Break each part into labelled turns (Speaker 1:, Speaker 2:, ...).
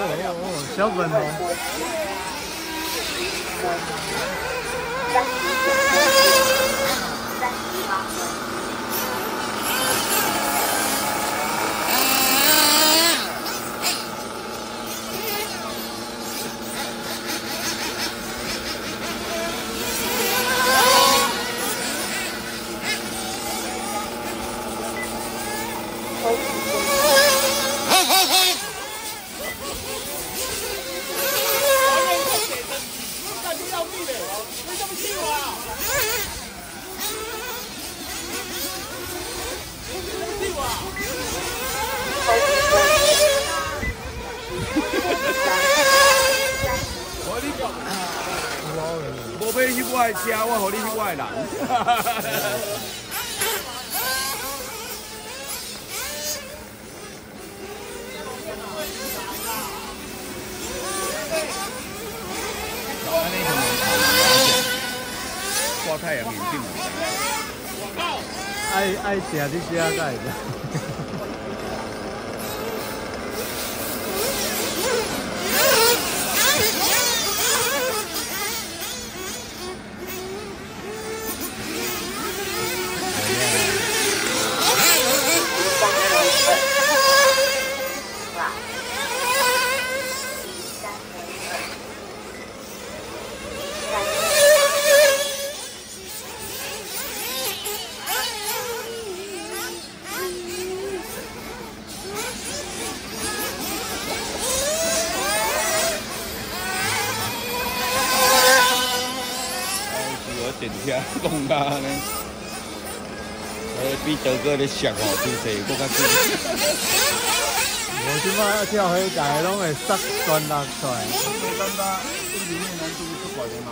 Speaker 1: 小本哦。
Speaker 2: 无买迄我的车，我互你迄我的人。挂太阳眼镜。
Speaker 1: 爱食你食才会知。
Speaker 2: 电车讲啊呢，比德哥咧熟哦，姿势搁较紧。
Speaker 1: 我即摆跳迄大个拢会塞转落出来。
Speaker 2: 感觉这里面难度出怪的嘛。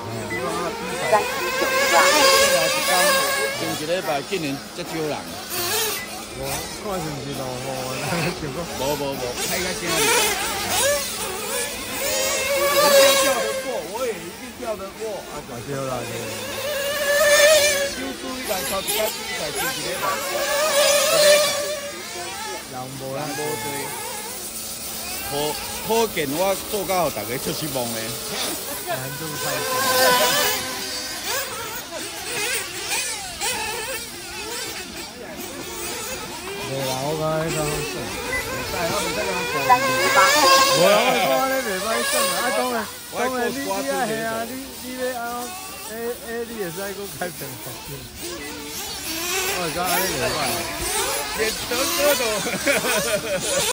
Speaker 2: 前一礼拜竟然遮少人。
Speaker 1: 我看是毋是落雨，想讲。
Speaker 2: 无，开个声。人家跳得过，我也一定跳得过。啊，
Speaker 1: 对啦。
Speaker 2: 就注意人头一间比赛前一礼拜，
Speaker 1: 人无
Speaker 2: 多，可见我做到互大家出失望的。
Speaker 1: 难度太大。无啦，我感觉迄个好耍。我讲你袂歹耍啊！当然你啊嘿啊，你咧啊。你也是爱讲开平方面，我讲安尼袂歹，
Speaker 2: 连德哥都。